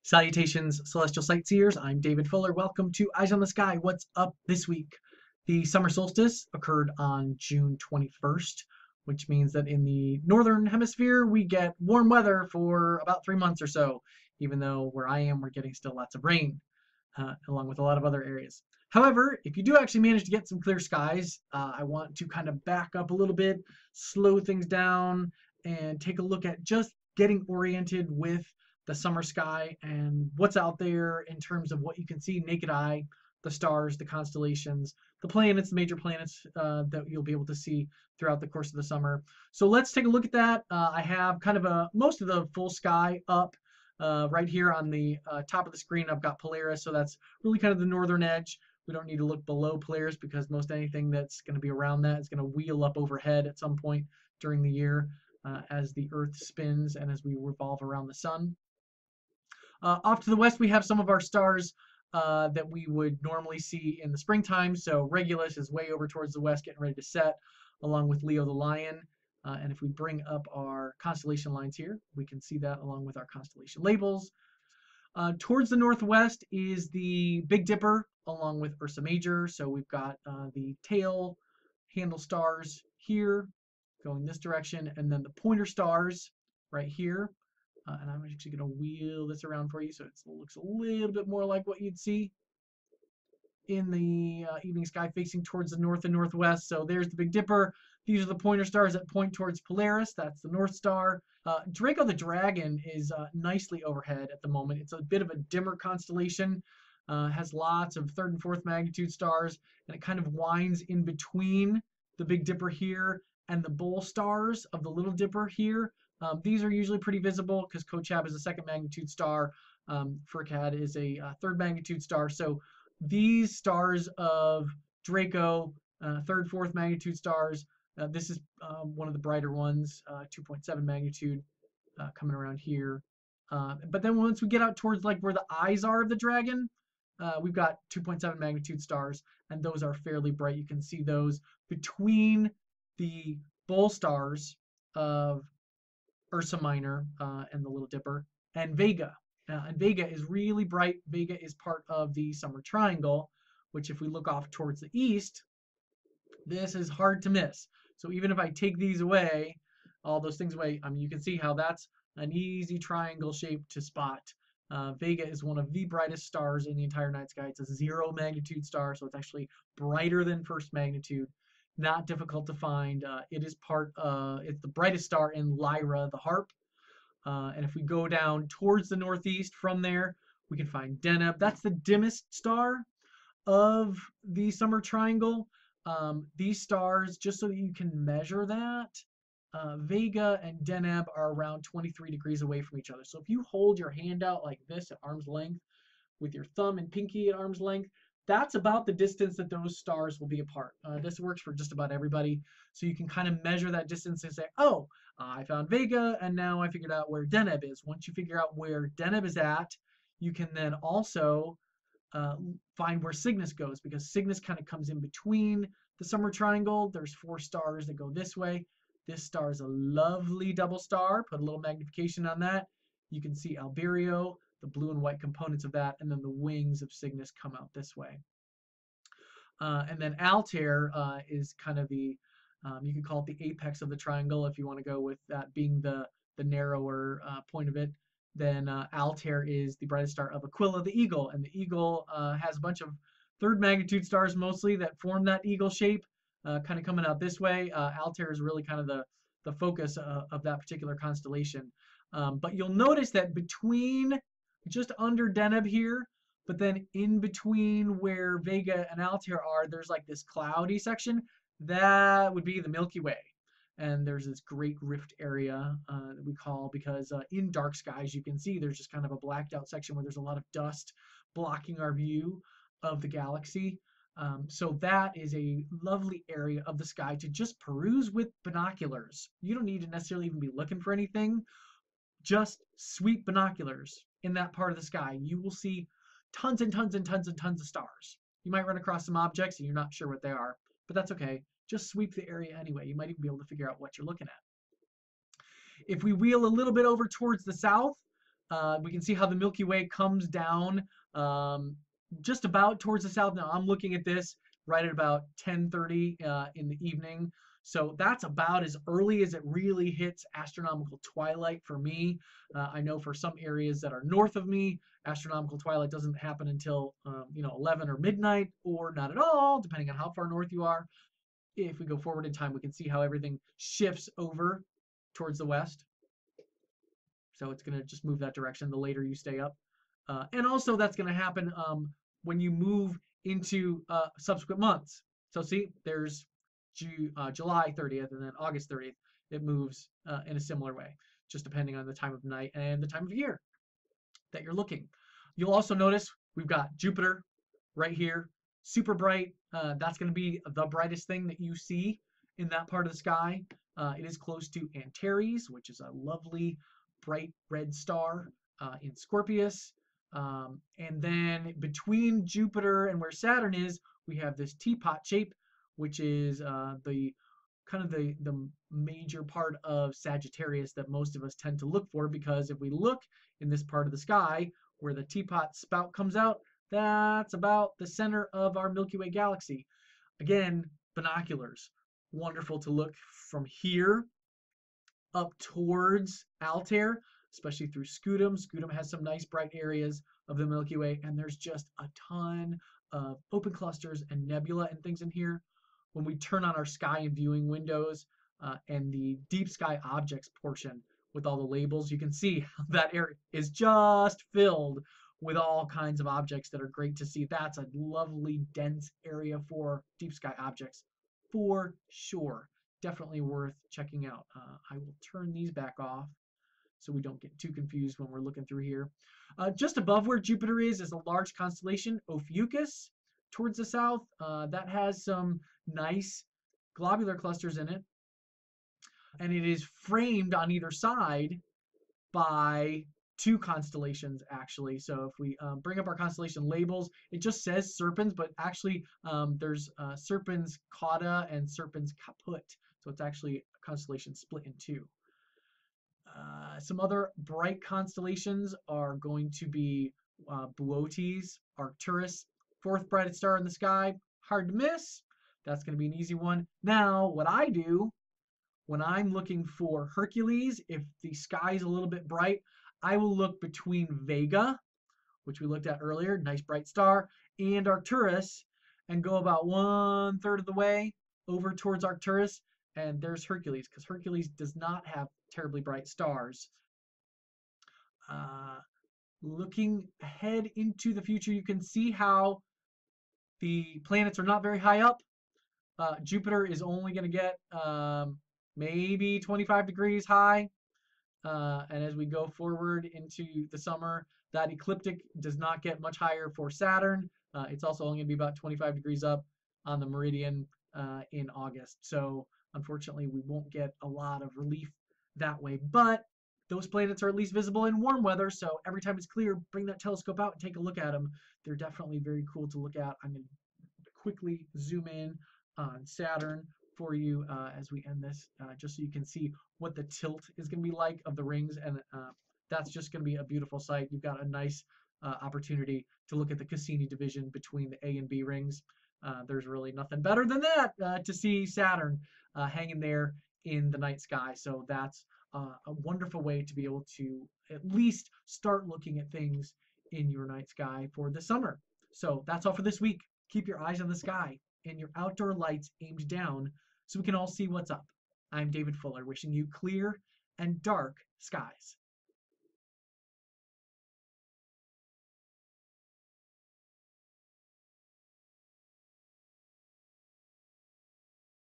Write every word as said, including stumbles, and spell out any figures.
Salutations, celestial sightseers. I'm David Fuller. Welcome to Eyes on the Sky. What's up this week? The summer solstice occurred on June twenty-first, which means that in the northern hemisphere, we get warm weather for about three months or so, even though where I am, we're getting still lots of rain, uh, along with a lot of other areas. However, if you do actually manage to get some clear skies, uh, I want to kind of back up a little bit, slow things down, and take a look at just getting oriented with the summer sky and what's out there in terms of what you can see naked eye, the stars, the constellations, the planets, the major planets uh, that you'll be able to see throughout the course of the summer. So let's take a look at that. Uh, I have kind of a most of the full sky up uh, right here on the uh, top of the screen. I've got Polaris, so that's really kind of the northern edge. We don't need to look below Polaris because most anything that's going to be around that is going to wheel up overhead at some point during the year uh, as the Earth spins and as we revolve around the sun. Uh, off to the west, we have some of our stars uh, that we would normally see in the springtime. So Regulus is way over towards the west, getting ready to set, along with Leo the Lion. Uh, and if we bring up our constellation lines here, we can see that along with our constellation labels. Uh, towards the northwest is the Big Dipper, along with Ursa Major. So we've got uh, the tail handle stars here going this direction, and then the pointer stars right here. Uh, and I'm actually going to wheel this around for you so it looks a little bit more like what you'd see in the uh, evening sky facing towards the north and northwest. So there's the Big Dipper. These are the pointer stars that point towards Polaris. That's the North Star. Uh, Draco the Dragon is uh, nicely overhead at the moment. It's a bit of a dimmer constellation. Uh, has lots of third and fourth magnitude stars, and it kind of winds in between the Big Dipper here and the bull stars of the Little Dipper here. Um, these are usually pretty visible because Kochab is a second magnitude star. Um, Furcad is a uh, third magnitude star. So these stars of Draco, uh, third, fourth magnitude stars, uh, this is um, one of the brighter ones, uh, two point seven magnitude uh, coming around here. Uh, but then once we get out towards like where the eyes are of the dragon, uh, we've got two point seven magnitude stars, and those are fairly bright. You can see those between the bull stars of Ursa Minor uh, and the Little Dipper, and Vega. Uh, and Vega is really bright. Vega is part of the Summer Triangle, which if we look off towards the east, this is hard to miss. So even if I take these away, all those things away, I mean, you can see how that's an easy triangle shape to spot. Uh, Vega is one of the brightest stars in the entire night sky. It's a zero magnitude star, so it's actually brighter than first magnitude. Not difficult to find. Uh, it is part, uh, it's the brightest star in Lyra, the harp. Uh, and if we go down towards the northeast from there, we can find Deneb. That's the dimmest star of the Summer Triangle. Um, these stars, just so that you can measure that, uh, Vega and Deneb are around twenty-three degrees away from each other. So if you hold your hand out like this at arm's length, with your thumb and pinky at arm's length, that's about the distance that those stars will be apart. Uh, this works for just about everybody. So you can kind of measure that distance and say, oh, I found Vega, and now I figured out where Deneb is. Once you figure out where Deneb is at, you can then also uh, find where Cygnus goes, because Cygnus kind of comes in between the Summer Triangle. There's four stars that go this way. This star is a lovely double star. Put a little magnification on that. You can see Alberio, the blue and white components of that, and then the wings of Cygnus come out this way. Uh, and then Altair uh, is kind of the, um, you could call it the apex of the triangle if you want to go with that being the, the narrower uh, point of it. Then uh, Altair is the brightest star of Aquila, the eagle, and the eagle uh, has a bunch of third magnitude stars mostly that form that eagle shape, uh, kind of coming out this way. Uh, Altair is really kind of the, the focus uh, of that particular constellation. Um, but you'll notice that between just under Deneb here, but then in between where Vega and Altair are, there's like this cloudy section. That would be the Milky Way. And there's this great rift area uh, that we call, because uh, in dark skies, you can see there's just kind of a blacked out section where there's a lot of dust blocking our view of the galaxy. Um, so that is a lovely area of the sky to just peruse with binoculars. You don't need to necessarily even be looking for anything. Just sweep binoculars in that part of the sky. You will see tons and tons and tons and tons of stars. You might run across some objects and you're not sure what they are, but that's okay. Just sweep the area anyway. You might even be able to figure out what you're looking at. If we wheel a little bit over towards the south, Uh, we can see how the Milky Way comes down um, just about towards the south. Now I'm looking at this right at about ten thirty uh, in the evening. So that's about as early as it really hits astronomical twilight for me. Uh, I know for some areas that are north of me, astronomical twilight doesn't happen until um, you know eleven or midnight, or not at all, depending on how far north you are. If we go forward in time, we can see how everything shifts over towards the west. So it's going to just move that direction the later you stay up. Uh, and also that's going to happen um, when you move into uh, subsequent months. So see, there's Ju- uh, July thirtieth and then August thirtieth. It moves uh, in a similar way, just depending on the time of night and the time of year that you're looking. You'll also notice we've got Jupiter right here, super bright. Uh, that's going to be the brightest thing that you see in that part of the sky. Uh, it is close to Antares, which is a lovely bright red star uh, in Scorpius. Um, and then between Jupiter and where Saturn is, we have this teapot shape, which is uh, the kind of the, the major part of Sagittarius that most of us tend to look for, because if we look in this part of the sky where the teapot spout comes out, that's about the center of our Milky Way galaxy. Again, binoculars. Wonderful to look from here up towards Altair, especially through Scutum. Scutum has some nice bright areas of the Milky Way, and there's just a ton of open clusters and nebula and things in here. When we turn on our sky and viewing windows uh, and the deep sky objects portion with all the labels, you can see that area is just filled with all kinds of objects that are great to see. That's a lovely dense area for deep sky objects for sure. Definitely worth checking out. Uh, I will turn these back off so we don't get too confused when we're looking through here. Uh, just above where Jupiter is is a large constellation, Ophiuchus, towards the south. Uh, that has some nice globular clusters in it, and it is framed on either side by two constellations actually. So if we um, bring up our constellation labels, it just says Serpens, but actually um, there's uh, Serpens Cauda and Serpens Caput. So it's actually a constellation split in two. Uh, some other bright constellations are going to be uh, Boötes, Arcturus, fourth brightest star in the sky, hard to miss. That's going to be an easy one. Now, what I do when I'm looking for Hercules, if the sky is a little bit bright, I will look between Vega, which we looked at earlier, nice bright star, and Arcturus, and go about one third of the way over towards Arcturus, and there's Hercules, because Hercules does not have terribly bright stars. Uh, looking ahead into the future, you can see how the planets are not very high up. Uh, Jupiter is only going to get um, maybe twenty-five degrees high. Uh, and as we go forward into the summer, that ecliptic does not get much higher for Saturn. Uh, it's also only going to be about twenty-five degrees up on the meridian uh, in August. So unfortunately, we won't get a lot of relief that way. But those planets are at least visible in warm weather. So every time it's clear, bring that telescope out and take a look at them. They're definitely very cool to look at. I'm going to quickly zoom in on Saturn for you uh, as we end this, uh, just so you can see what the tilt is going to be like of the rings, and uh, that's just going to be a beautiful sight. You've got a nice uh, opportunity to look at the Cassini division between the A and B rings. Uh, there's really nothing better than that uh, to see Saturn uh, hanging there in the night sky. So that's uh, a wonderful way to be able to at least start looking at things in your night sky for the summer. So that's all for this week. Keep your eyes on the sky and your outdoor lights aimed down so we can all see what's up. I'm David Fuller, wishing you clear and dark skies.